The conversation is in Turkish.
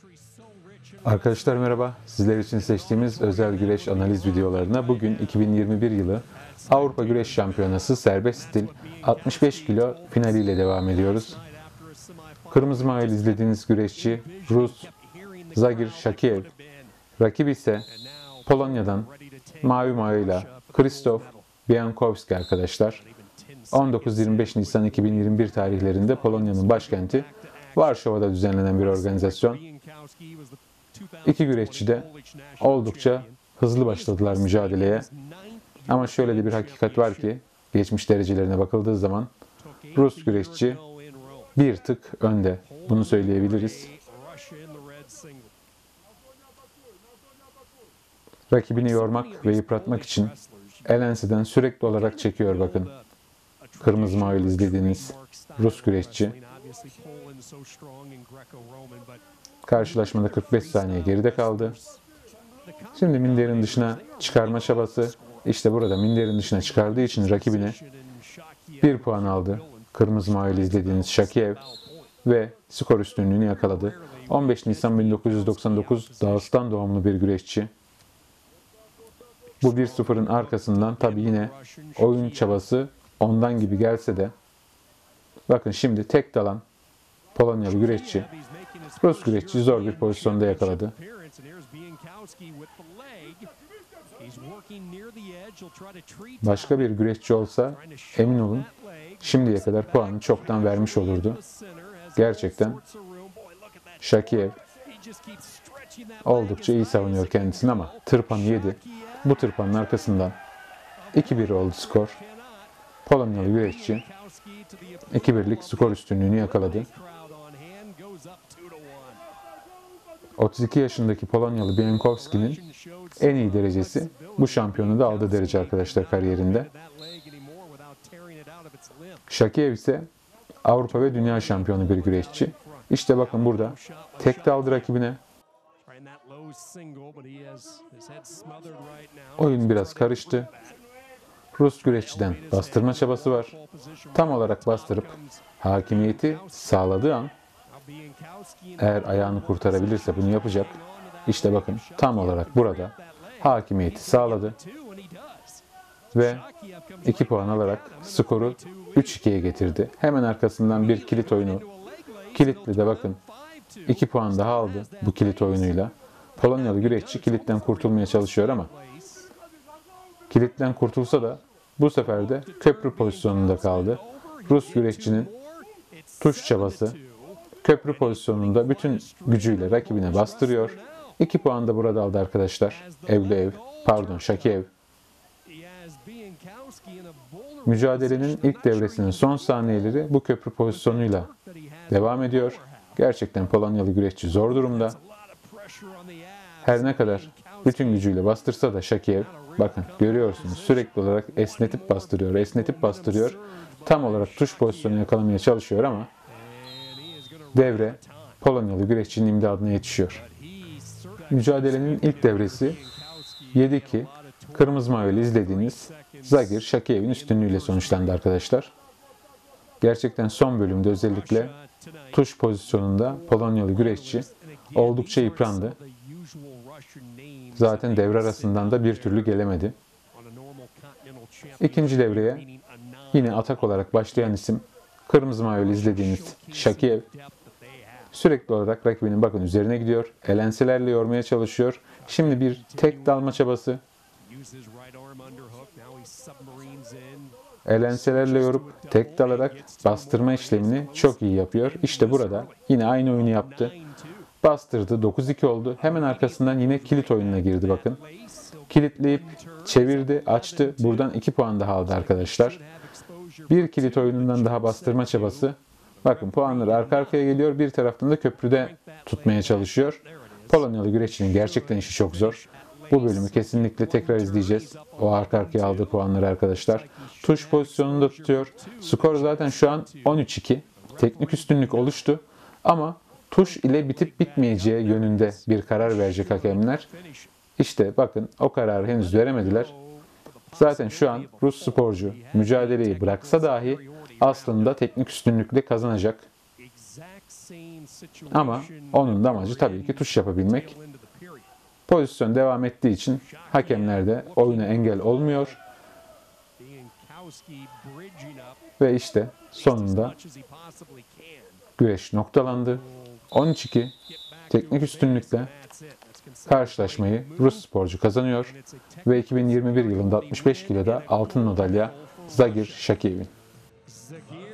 Arkadaşlar merhaba. Sizler için seçtiğimiz özel güreş analiz videolarına bugün 2021 yılı Avrupa Güreş Şampiyonası serbest stil 65 kilo finaliyle devam ediyoruz. Kırmızı mavi izlediğiniz güreşçi Rus Zagir Shakiev. Rakibi ise Polonya'dan mavi mayoyla Krzysztof Biankowski arkadaşlar. 19-25 Nisan 2021 tarihlerinde Polonya'nın başkenti Varşova'da düzenlenen bir organizasyon. İki güreşçi de oldukça hızlı başladılar mücadeleye. Ama şöyle de bir hakikat var ki geçmiş derecelerine bakıldığı zaman Rus güreşçi bir tık önde. Bunu söyleyebiliriz. Rakibini yormak ve yıpratmak için el enseden sürekli olarak çekiyor bakın. Kırmızı mavili izlediğiniz Rus güreşçi. Karşılaşmada 45 saniye geride kaldı. Şimdi minderin dışına çıkarma çabası. İşte burada minderin dışına çıkardığı için rakibine 1 puan aldı. Kırmızı mavili izlediğiniz Shakiev ve skor üstünlüğünü yakaladı. 15 Nisan 1999 Dağıstan doğumlu bir güreşçi. Bu 1-0'ın arkasından tabi yine oyun çabası ondan gibi gelse de bakın şimdi tek dalan Polonyalı güreşçi Rus güreşçi zor bir pozisyonda yakaladı. Başka bir güreşçi olsa emin olun şimdiye kadar puanı çoktan vermiş olurdu. Gerçekten Shakiev oldukça iyi savunuyor kendisini ama tırpanı yedi. Bu tırpanın arkasından 2-1 oldu skor. Polonyalı güreşçi 2-1'lik skor üstünlüğünü yakaladı. 32 yaşındaki Polonyalı Biankowski'nin en iyi derecesi bu şampiyonada aldığı derece arkadaşlar kariyerinde. Shakiev ise Avrupa ve Dünya şampiyonu bir güreşçi. İşte bakın burada tek de aldı rakibine. Oyun biraz karıştı. Rus güreşçiden bastırma çabası var. Tam olarak bastırıp hakimiyeti sağladığı an eğer ayağını kurtarabilirse bunu yapacak. İşte bakın tam olarak burada hakimiyeti sağladı. Ve 2 puan alarak skoru 3-2'ye getirdi. Hemen arkasından bir kilit oyunu. Kilitli de bakın 2 puan daha aldı bu kilit oyunuyla. Polonyalı güreşçi kilitten kurtulmaya çalışıyor ama kilitten kurtulsa da bu sefer de köprü pozisyonunda kaldı. Rus güreşçinin tuş çabası köprü pozisyonunda bütün gücüyle rakibine bastırıyor. 2 puan da burada aldı arkadaşlar. Shakiev. Mücadelenin ilk devresinin son saniyeleri bu köprü pozisyonuyla devam ediyor. Gerçekten Polonyalı güreşçi zor durumda. Her ne kadar bütün gücüyle bastırsa da Shakiev, bakın görüyorsunuz sürekli olarak esnetip bastırıyor. Tam olarak tuş pozisyonu yakalamaya çalışıyor ama devre Polonyalı güreşçinin imdadına yetişiyor. Mücadelenin ilk devresi 7-2 kırmızı mavili izlediğiniz Zagir Shakiev'in üstünlüğüyle sonuçlandı arkadaşlar. Gerçekten son bölümde özellikle tuş pozisyonunda Polonyalı güreşçi oldukça yıprandı. Zaten devre arasından da bir türlü gelemedi. İkinci devreye yine atak olarak başlayan isim kırmızı mavili izlediğiniz Shakiev. Sürekli olarak rakibinin bakın üzerine gidiyor. El enselerle yormaya çalışıyor. Şimdi bir tek dalma çabası. El enselerle yorup tek dalarak bastırma işlemini çok iyi yapıyor. İşte burada yine aynı oyunu yaptı. Bastırdı. 9-2 oldu. Hemen arkasından yine kilit oyununa girdi bakın. Kilitleyip çevirdi, açtı. Buradan 2 puan daha aldı arkadaşlar. Bir kilit oyunundan daha bastırma çabası. Bakın puanları arka arkaya geliyor. Bir taraftan da köprüde tutmaya çalışıyor. Polonyalı güreşçinin gerçekten işi çok zor. Bu bölümü kesinlikle tekrar izleyeceğiz. O arka arkaya aldığı puanları arkadaşlar. Tuş pozisyonunda tutuyor. Skor zaten şu an 13-2. Teknik üstünlük oluştu. Ama tuş ile bitip bitmeyeceği yönünde bir karar verecek hakemler. İşte bakın o kararı henüz veremediler. Zaten şu an Rus sporcu mücadeleyi bıraksa dahi aslında teknik üstünlükle kazanacak. Ama onun da amacı tabii ki tuş yapabilmek. Pozisyon devam ettiği için hakemler de oyuna engel olmuyor. Ve işte sonunda güreş noktalandı. 13-2 teknik üstünlükle karşılaşmayı Rus sporcu kazanıyor ve 2021 yılında 65 kiloda altın madalya Zagir Şakiyev'in.